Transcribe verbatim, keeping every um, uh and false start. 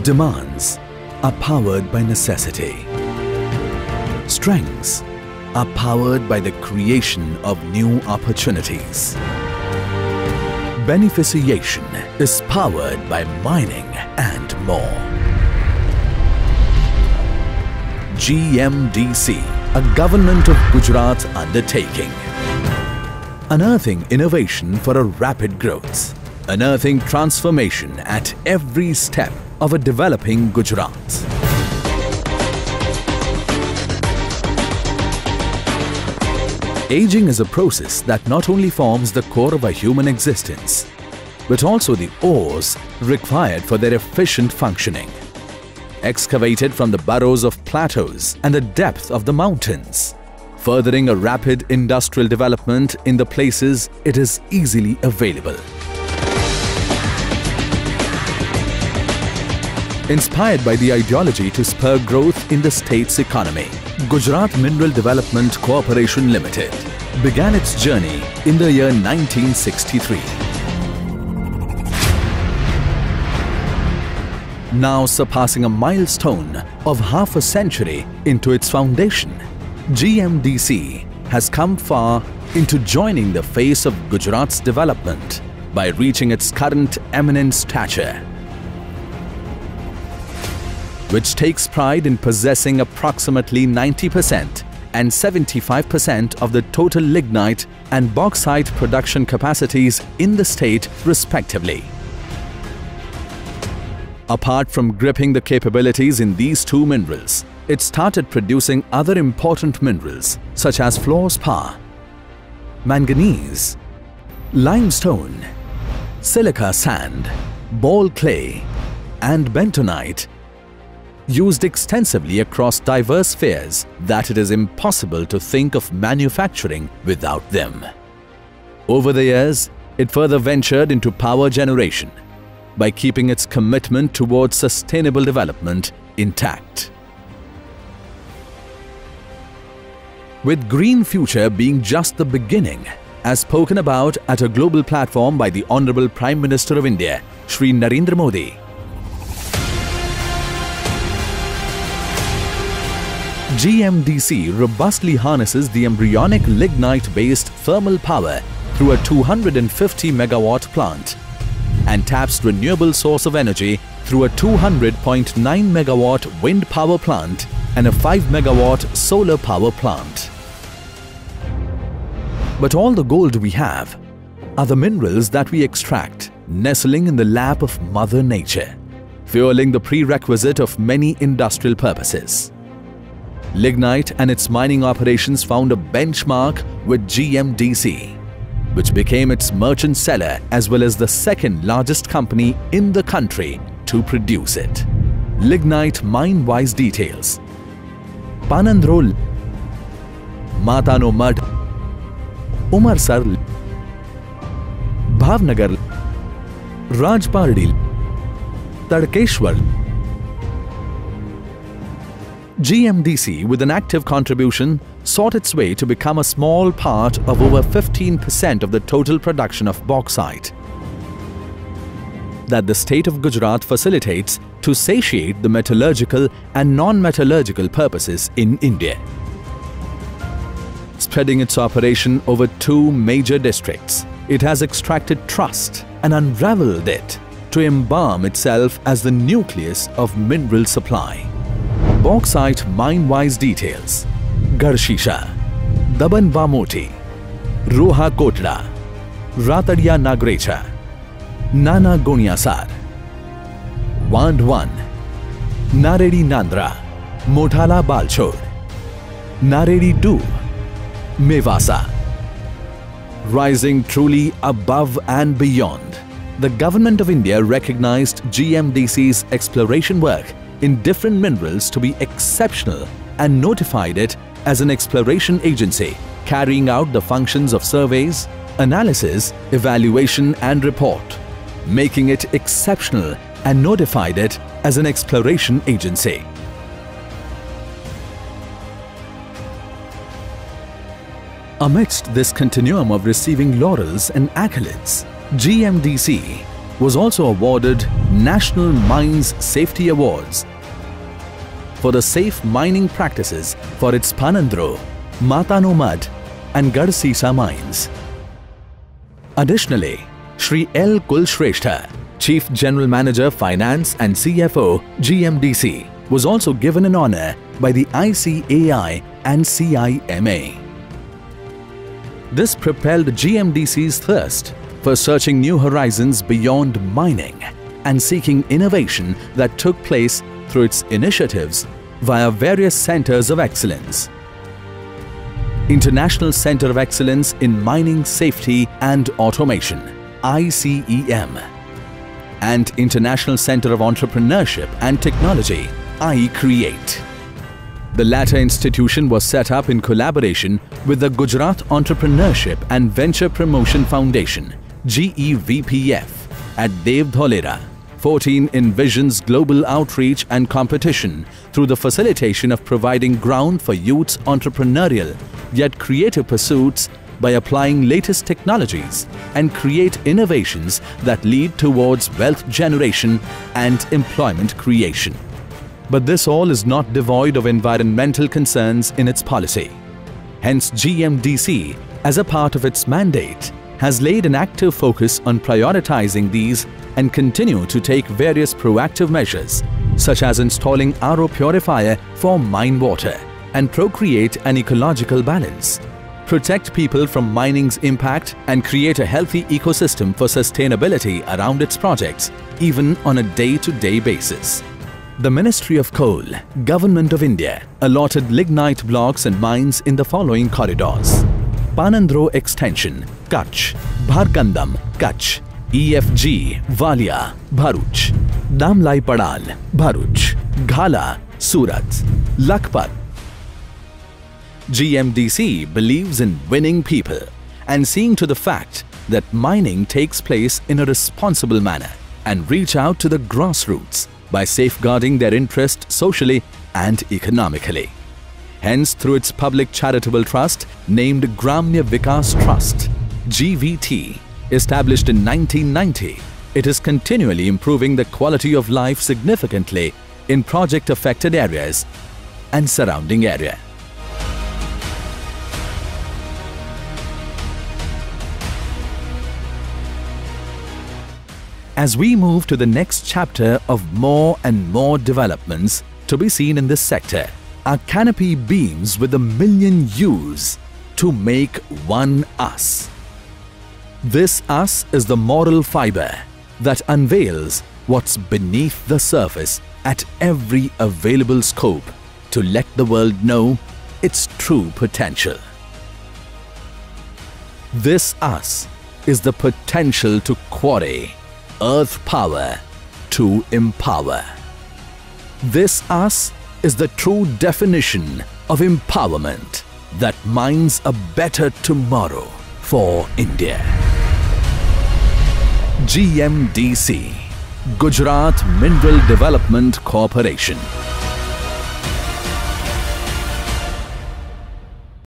Demands are powered by necessity. Strengths are powered by the creation of new opportunities. Beneficiation is powered by mining and more. G M D C, a Government of Gujarat undertaking. Unearthing innovation for a rapid growth. Unearthing transformation at every step of a developing Gujarat. Aging is a process that not only forms the core of a human existence, but also the ores required for their efficient functioning. Excavated from the burrows of plateaus and the depth of the mountains, furthering a rapid industrial development in the places it is easily available. Inspired by the ideology to spur growth in the state's economy, Gujarat Mineral Development Corporation Limited began its journey in the year nineteen sixty-three. Now surpassing a milestone of half a century into its foundation, G M D C has come far into joining the face of Gujarat's development by reaching its current eminent stature, which takes pride in possessing approximately ninety percent and seventy-five percent of the total lignite and bauxite production capacities in the state respectively. Apart from gripping the capabilities in these two minerals, it started producing other important minerals such as fluorspar, manganese, limestone, silica sand, ball clay, and bentonite, used extensively across diverse spheres that it is impossible to think of manufacturing without them. Over the years, it further ventured into power generation by keeping its commitment towards sustainable development intact. With green future being just the beginning, as spoken about at a global platform by the Honorable Prime Minister of India, Shri Narendra Modi, G M D C robustly harnesses the embryonic lignite-based thermal power through a two hundred fifty megawatt plant and taps renewable source of energy through a two hundred point nine megawatt wind power plant and a five megawatt solar power plant. But all the gold we have are the minerals that we extract, nestling in the lap of Mother Nature, fueling the prerequisite of many industrial purposes. Lignite and its mining operations found a benchmark with G M D C, which became its merchant seller as well as the second largest company in the country to produce it. Lignite mine-wise details. Panandrol, Matano Mad, Umarsar, Bhavnagar, Rajpardil, Tadkeshwar. G M D C, with an active contribution, sought its way to become a small part of over fifteen percent of the total production of bauxite that the state of Gujarat facilitates to satiate the metallurgical and non-metallurgical purposes in India. Spreading its operation over two major districts, it has extracted trust and unraveled it to embalm itself as the nucleus of mineral supply. Bauxite mine-wise details. Garshisha, Daban Bamoti, Roha Kotla, Ratadiya Nagrecha, Nana Gonyasar, Wandwan, Naredi Nandra, Mothala Balchod, Naredi two, Mevasa. Rising truly above and beyond, the Government of India recognized G M D C's exploration work in different minerals to be exceptional and notified it as an exploration agency, carrying out the functions of surveys, analysis, evaluation and report, making it exceptional and notified it as an exploration agency. Amidst this continuum of receiving laurels and accolades, G M D C was also awarded National Mines Safety Awards for the safe mining practices for its Panandro, Matano Mud and Gadsisa mines. Additionally, Shri L. Kulshrestha, Chief General Manager Finance and C F O, G M D C, was also given an honour by the I C A I and C I M A. This propelled G M D C's thirst for searching new horizons beyond mining and seeking innovation that took place through its initiatives via various centres of excellence. International Centre of Excellence in Mining Safety and Automation, I C E M, and International Centre of Entrepreneurship and Technology, I CREATE. The latter institution was set up in collaboration with the Gujarat Entrepreneurship and Venture Promotion Foundation, G E V P F, at Dev Dholera. fourteen envisions global outreach and competition through the facilitation of providing ground for youth's entrepreneurial yet creative pursuits by applying latest technologies and create innovations that lead towards wealth generation and employment creation. But this all is not devoid of environmental concerns in its policy. Hence, G M D C, as a part of its mandate, has laid an active focus on prioritizing these and continue to take various proactive measures, such as installing R O purifier for mine water and procreate an ecological balance, protect people from mining's impact and create a healthy ecosystem for sustainability around its projects, even on a day-to-day basis. The Ministry of Coal, Government of India, allotted lignite blocks and mines in the following corridors: Panandro Extension, Kutch; Bharkandam, Kutch; E F G, Valia, Bharuch; Damlai Padal, Bharuch; Ghala, Surat; Lakhpat. G M D C believes in winning people and seeing to the fact that mining takes place in a responsible manner and reach out to the grassroots by safeguarding their interest socially and economically. Hence, through its public charitable trust named Gramya Vikas Trust, G V T, established in nineteen ninety, it is continually improving the quality of life significantly in project-affected areas and surrounding area. As we move to the next chapter of more and more developments to be seen in this sector, our canopy beams with a million U's to make one us. This us is the moral fiber that unveils what's beneath the surface at every available scope to let the world know its true potential. This us is the potential to quarry earth power to empower. This us is the true definition of empowerment that mines a better tomorrow for India. G M D C, Gujarat Mineral Development Corporation.